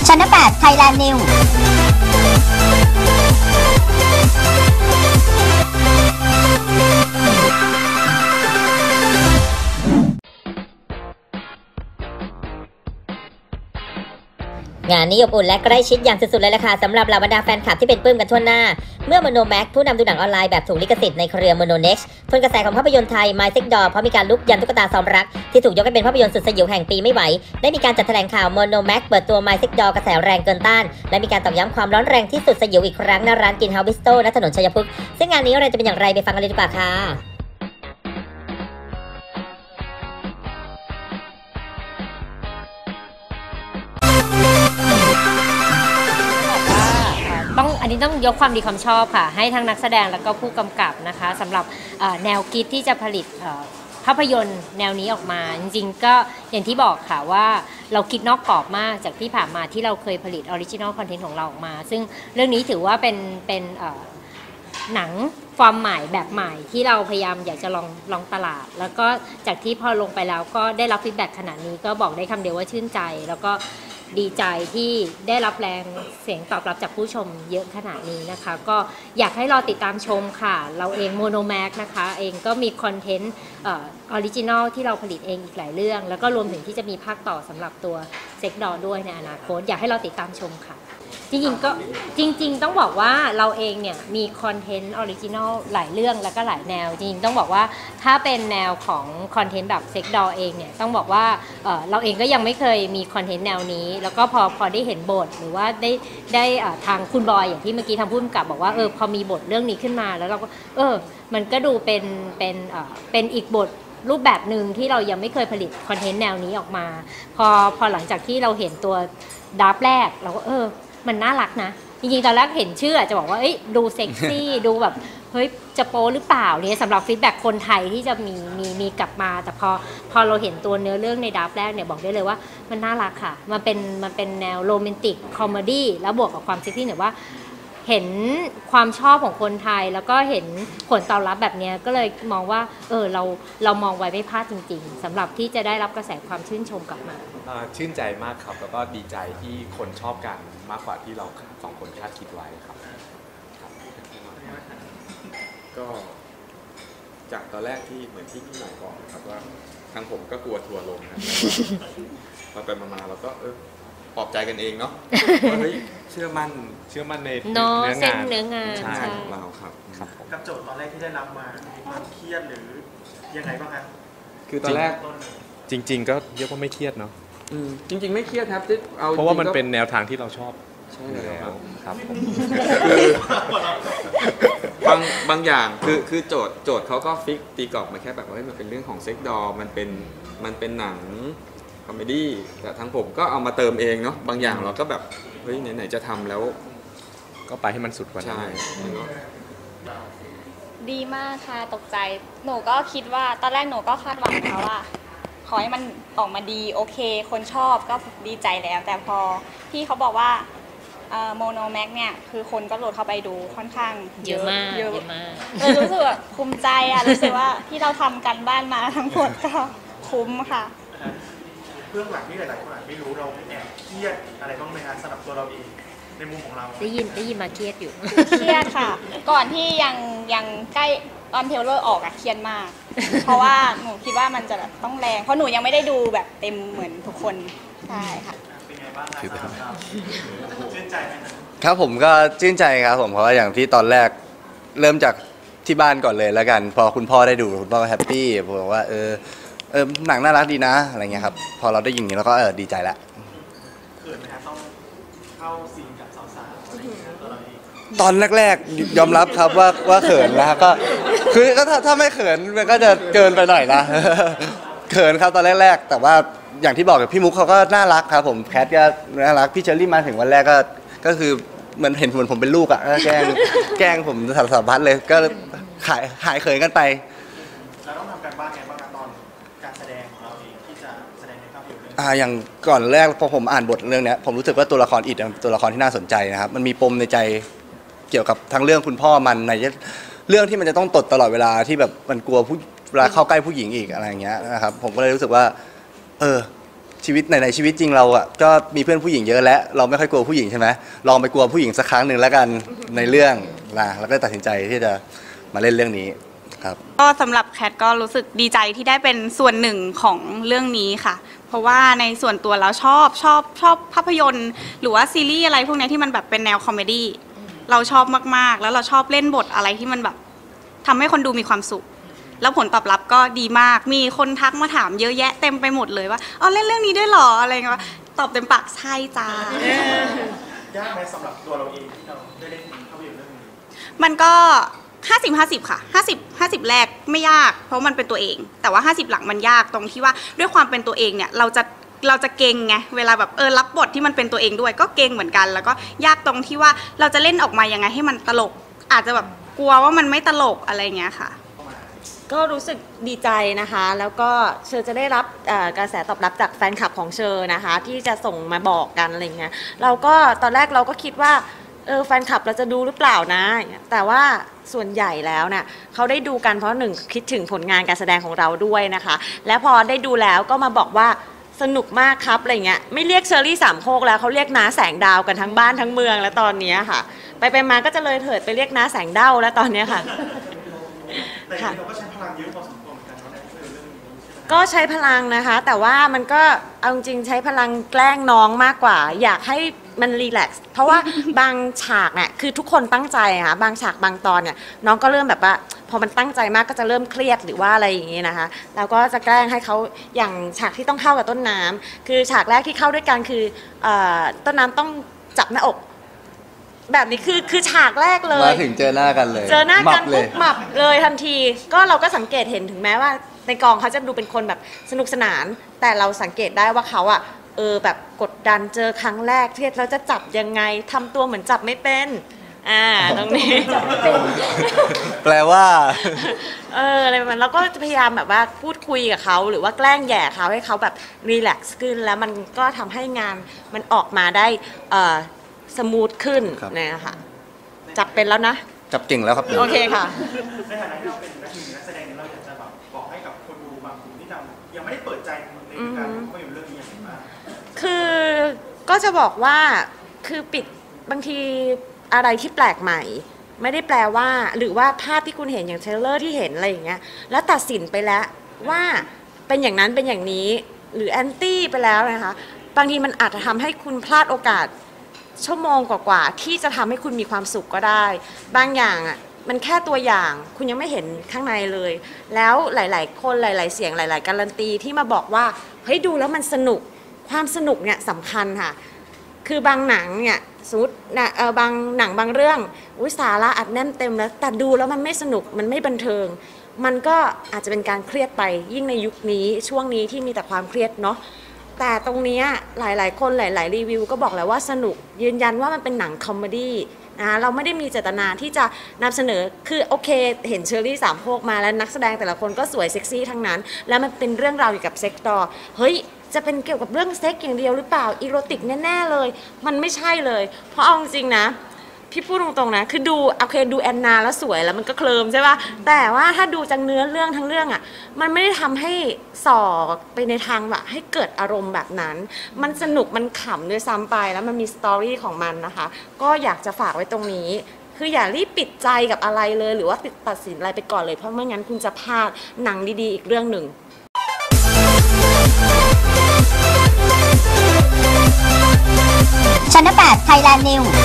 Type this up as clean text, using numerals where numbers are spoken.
ชั้น8 Thailand Newงานนี้อบอุ่นและใกล้ชิดอย่างสุดๆเลยล่ะค่ะสำหรับเหล่าบรรดาแฟนคลับที่เป็นปลื้มกันทั่วหน้าเมื่อ Mono Max ผู้นำดูหนังออนไลน์แบบถูกลิขสิทธิ์ในเครือ Mono Next ทนกระแสของภาพยนตร์ไทย My Sex Doll เพราะมีการลุกยันตุ๊กตาซ้อมรักที่ถูกยกให้เป็นภาพยนตร์สุดสยิวแห่งปีไม่ไหวได้มีการจัดแถลงข่าว Mono Max เปิดตัว My Sex Doll กระแสแรงเกินต้านและมีการตอกย้ำความร้อนแรงที่สุดสยิวอีกครั้งณร้านกินเฮาส์บิสโต้ณถนนชัยพฤกษ์ซึ่งงานนี้อะไรจะเป็นอย่างไรไปฟังกันเลยดีกว่าค่ะอันนี้ต้องยกความดีความชอบค่ะให้ทั้งนักแสดงแล้วก็ผู้กำกับนะคะสำหรับแนวคิดที่จะผลิตภาพยนตร์แนวนี้ออกมาจริงๆก็อย่างที่บอกค่ะว่าเราคิดนอกกรอบมากจากที่ผ่านมาที่เราเคยผลิตออริจินอลคอนเทนต์ของเราออกมาซึ่งเรื่องนี้ถือว่าเป็นหนังฟอร์มใหม่แบบใหม่ที่เราพยายามอยากจะลองตลาดแล้วก็จากที่พอลงไปแล้วก็ได้รับฟีดแบ็กขนาดนี้ก็บอกได้คำเดียวว่าชื่นใจแล้วก็ดีใจที่ได้รับแรงเสียงตอบรับจากผู้ชมเยอะขนาดนี้นะคะก็อยากให้รอติดตามชมค่ะเราเอง Mono Max นะคะเองก็มีคอนเทนต์ออริจินอลที่เราผลิตเองอีกหลายเรื่องแล้วก็รวมถึงที่จะมีภาคต่อสำหรับตัวเซ็กดอด้วยในอนาคตอยากให้เราติดตามชมค่ะจริงๆต้องบอกว่าเราเองเนี่ยมีคอนเทนต์ออริจินอลหลายเรื่องแล้วก็หลายแนวจริงๆต้องบอกว่าถ้าเป็นแนวของคอนเทนต์แบบเซ็กดอเองเนี่ยต้องบอกว่าเราเองก็ยังไม่เคยมีคอนเทนต์แนวนี้แล้วก็พอได้เห็นบทหรือว่าได้ทางคุณบอยอย่างที่เมื่อกี้ทางผู้กำกับบอกว่าพอมีบทเรื่องนี้ขึ้นมาแล้วเราก็มันก็ดูเป็นอีกบทรูปแบบหนึ่งที่เรายังไม่เคยผลิตคอนเทนต์แนวนี้ออกมาพอหลังจากที่เราเห็นตัวดับแรกเราก็มันน่ารักนะจริงๆตอนแรกเห็นชื่อจะบอกว่าดูเซ็กซี่ดูแบบเฮ้ยจะโป๊หรือเปล่าเนี่ยสำหรับฟีดแบ็กคนไทยที่จะมีกลับมาแต่พอเราเห็นตัวเนื้อเรื่องในดับแรกเนี่ยบอกได้เลยว่ามันน่ารักค่ะมันเป็นแนวโรแมนติกคอมเมดี้แล้วบวกกับความเซ็กซี่เนี่ยว่าเห็นความชอบของคนไทยแล้วก็เห็นผลตอบรับแบบนี้ก็เลยมองว่าเรามองไว้ไม่พลาดจริงๆสำหรับที่จะได้รับกระแสความชื่นชมกลับมาชื่นใจมากครับแล้วก็ดีใจที่คนชอบกันมากกว่าที่เราสองคนคาดคิดไว้ครับก็จากตอนแรกที่เหมือนที่พี่หน่อยบอกครับว่าทางผมก็กลัวทัวร์ลงนะพอไปมาเราก็ปลอบใจกันเองเนาะว่าเฮ้ยเชื่อมั่นในเนื้องานใช่ของเราครับกับโจทย์ตอนแรกที่ได้รับมาเครียดหรือยังไงบ้างครับคือตอนแรกจริงๆก็เรียกว่าไม่เครียดเนาะจริงๆไม่เครียดครับเพราะว่ามันเป็นแนวทางที่เราชอบใช่แล้วครับผมบางอย่างคือโจทย์เขาก็ฟิกตีกรอบมาแค่แบบว่ามันเป็นเรื่องของเซ็กดอลมันเป็นหนังคอมเมดี้แต่ทั้งผมก็เอามาเติมเองเนาะบางอย่างเราก็แบบเฮ้ยไหนๆจะทำแล้วก็ไปให้มันสุดกว่านั้นใช่ดีมากค่ะตกใจหนูก็คิดว่าตอนแรกหนูก็คาดหวังนะว่าขอให้มันออกมาดีโอเคคนชอบก็ดีใจแล้วแต่พอพี่เขาบอกว่าMono Max เนี่ยคือคนก็โหลดเข้าไปดูค่อนข้างเยอะมากรู้สึกแบบภูมิใจรู้สึกว่าที่เราทำกันบ้านมาทั้งหมดก็คุ้มค่ะเรื่องหลังที่หลายๆคนอาจไม่รู้เราแอบเครียดอะไรบ้างไหมคะสำหรับตัวเราเองในมุมของเราได้ยินมาเครียดอยู่เครียดค่ะก่อนที่ยังใกล้ตอนเทเลอร์ออกเครียดมากเพราะว่าหนูคิดว่ามันจะแบบต้องแรงเพราะหนูยังไม่ได้ดูแบบเต็มเหมือนทุกคนใช่ค่ะเป็นไงบ้างครับชื่นใจไหมครับผมก็ชื่นใจครับผมเพราะว่าอย่างที่ตอนแรกเริ่มจากที่บ้านก่อนเลยแล้วกันพอคุณพ่อได้ดูคุณพ่อก็แฮปปี้บอกว่าหนังน่ารักดีนะอะไรเงี้ยครับพอเราได้ยินอย่างนี้เราก็ดีใจแล้วเขินไหมครับต้องเข้าซีนกับสาวๆอะไรอย่างเงี้ยตัวเราเองตอนแรกๆยอมรับครับว่าเขินนะก็คือก็ถ้าไม่เขินมันก็จะเกินไปหน่อยนะเขินครับตอนแรกๆแต่ว่าอย่างที่บอกกับพี่มุกเขาก็น่ารักครับผมแคทก็น่ารักพี่เชอรี่มาถึงวันแรกก็คือเหมือนเห็นผมเป็นลูกแกล้งผมสารพัดเลยก็หายเขินกันไปเราต้องทำการบ้านไงบ้างตอนการแสดงของเราเองที่จะแสดงในภาพยนตร์อย่างก่อนแรกพอผมอ่านบทเรื่องนี้ผมรู้สึกว่าตัวละครอิดเป็นตัวละครที่น่าสนใจนะครับมันมีปมในใจเกี่ยวกับทั้งเรื่องคุณพ่อมันในเรื่องที่มันจะต้องตดตลอดเวลาที่แบบมันกลัวเวลาเข้าใกล้ผู้หญิงอีกอะไรอย่างเงี้ยนะครับผมก็เลยรู้สึกว่าชีวิตในชีวิตจริงเราอ่ะก็มีเพื่อนผู้หญิงเยอะแล้วเราไม่ค่อยกลัวผู้หญิงใช่ไหมลองไปกลัวผู้หญิงสักครั้งหนึ่งแล้วกันในเรื่องนะแล้วก็ตัดสินใจที่จะมาเล่นเรื่องนี้ครับก็สำหรับแคทก็รู้สึกดีใจที่ได้เป็นส่วนหนึ่งของเรื่องนี้ค่ะ เพราะว่าในส่วนตัวเราชอบภาพยนตร์หรือว่าซีรีส์อะไรพวกนี้ที่มันแบบเป็นแนวคอมเมดี้เราชอบมากๆแล้วเราชอบเล่นบทอะไรที่มันแบบทำให้คนดูมีความสุขแล้วผลตอบรับก็ดีมากมีคนทักมาถามเยอะแยะเต็มไปหมดเลยว่าอ๋อเล่นเรื่องนี้ด้วยเหรออะไรเงี้ยตอบเต็มปากใช่จ้ายากไหมสำหรับตัวเราเองที่เราได้เล่นภาพยนตร์เรื่องนี้มันก็50-50ค่ะ50แรกไม่ยากเพราะมันเป็นตัวเองแต่ว่า50หลังมันยากตรงที่ว่าด้วยความเป็นตัวเองเนี่ยเราจะเก่งไงเวลาแบบรับบทที่มันเป็นตัวเองด้วยก็เก่งเหมือนกันแล้วก็ยากตรงที่ว่าเราจะเล่นออกมายังไงให้มันตลกอาจจะแบบกลัวว่ามันไม่ตลกอะไรเงี้ยค่ะก็รู้สึกดีใจนะคะแล้วก็เชอจะได้รับกระแสตอบรับจากแฟนคลับของเชอนะคะที่จะส่งมาบอกกันอะไรเงี้ยเราก็ตอนแรกเราก็คิดว่าแฟนคลับเราจะดูหรือเปล่านะแต่ว่าส่วนใหญ่แล้วเนี่ยเขาได้ดูกันเพราะหนึ่งคิดถึงผลงานการแสดงของเราด้วยนะคะและพอได้ดูแล้วก็มาบอกว่าสนุกมากครับอะไรเงี้ยไม่เรียกเชอรี่สามโคกแล้วเขาเรียกน้าแสงดาวกันทั้งบ้านทั้งเมืองแล้วตอนนี้ค่ะไปมาก็จะเลยเถิดไปเรียกน้าแสงดาวแล้วตอนนี้ค่ะแต่เราก็ใช้พลังเยอะพอสมควรเหมือนกันในเรื่องนี้ก็ใช้พลังนะคะแต่ว่ามันก็เอาจริงใช้พลังแกล้งน้องมากกว่าอยากให้มันรีแลกซ์เพราะว่าบางฉากเนี่ยคือทุกคนตั้งใจค่ะบางฉากบางตอนเนี่ยน้องก็เริ่มแบบว่าพอมันตั้งใจมากก็จะเริ่มเครียดหรือว่าอะไรอย่างงี้นะคะแล้วก็จะแกล้งให้เขาอย่างฉากที่ต้องเข้ากับต้นน้ำคือฉากแรกที่เข้าด้วยกันคือต้นน้ำต้องจับหน้าอกแบบนี้คือฉากแรกเลยมาถึงเจอหน้ากันเลยเจอหน้ากันปุ๊บหมับเลยทันทีก็เราก็สังเกตเห็นถึงแม้ว่าในกองเขาจะดูเป็นคนแบบสนุกสนานแต่เราสังเกตได้ว่าเขาอะแบบกดดันเจอครั้งแรกเครียดแล้วจะจับยังไงทำตัวเหมือนจับไม่เป็นตรงนี้จับไม่เป็นแปลว่าอะไรประมาณแล้วก็พยายามแบบว่าพูดคุยกับเขาหรือว่าแกล้งแย่เขาให้เขาแบบรีแลกซ์ขึ้นแล้วมันก็ทำให้งานมันออกมาได้สมูทขึ้นนะคะจับเป็นแล้วนะจับเก่งแล้วครับโอเคค่ะในฐานะที่เราเป็นนักแสดงเราอยากจะแบบบอกให้กับคนดูบางกลุ่มที่ยังไม่ได้เปิดใจในการภาพยนตร์เรื่องนี้อย่างไรบ้างคือก็จะบอกว่าคือปิดบางทีอะไรที่แปลกใหม่ไม่ได้แปลว่าหรือว่าภาพที่คุณเห็นอย่างเทรลเลอร์ที่เห็นอะไรอย่างเงี้ยแล้วตัดสินไปแล้วว่าเป็นอย่างนั้นเป็นอย่างนี้หรือแอนตี้ไปแล้วนะคะบางทีมันอาจจะทำให้คุณพลาดโอกาสชั่วโมงกว่าๆที่จะทำให้คุณมีความสุขก็ได้บางอย่างอ่ะมันแค่ตัวอย่างคุณยังไม่เห็นข้างในเลยแล้วหลายๆคนหลายๆเสียงหลายๆการันตีที่มาบอกว่าเฮ้ยดูแล้วมันสนุกความสนุกเนี่ยสำคัญค่ะคือบางหนังเนี่ยสมมติบางหนังบางเรื่องสาระอัดแน่นเต็มแล้วแต่ดูแล้วมันไม่สนุกมันไม่บันเทิงมันก็อาจจะเป็นการเครียดไปยิ่งในยุคนี้ช่วงนี้ที่มีแต่ความเครียดเนาะแต่ตรงนี้หลายๆคนหลายๆรีวิวก็บอกแล้วว่าสนุกยืนยันว่ามันเป็นหนังคอมเมดี้นะเราไม่ได้มีเจตนาที่จะนำเสนอคือโอเคเห็นเชอรี่สามโคกมาแล้วนักแสดงแต่ละคนก็สวยเซ็กซี่ทั้งนั้นแล้วมันเป็นเรื่องราวเกี่ยวกับเซ็กดอลเฮ้ยจะเป็นเกี่ยวกับเรื่องเซ็กอย่างเดียวหรือเปล่าอีโรติกแน่ๆเลยมันไม่ใช่เลยเพราะเอาจริงๆนะพี่พูดตรงๆนะคือดูโอเคดูแอนนาแล้วสวยแล้วมันก็เคลิมใช่ป่ะแต่ว่าถ้าดูจากเนื้อเรื่องทั้งเรื่องอ่ะมันไม่ได้ทำให้ส่อไปในทางแบบให้เกิดอารมณ์แบบนั้นมันสนุกมันขำด้วยซ้ำไปแล้วมันมีสตอรี่ของมันนะคะก็อยากจะฝากไว้ตรงนี้คืออย่ารีบปิดใจกับอะไรเลยหรือว่าตัดสินอะไรไปก่อนเลยเพราะไม่งั้นคุณจะพลาดหนังดีๆอีกเรื่องหนึ่ง Channel 8 Thailand News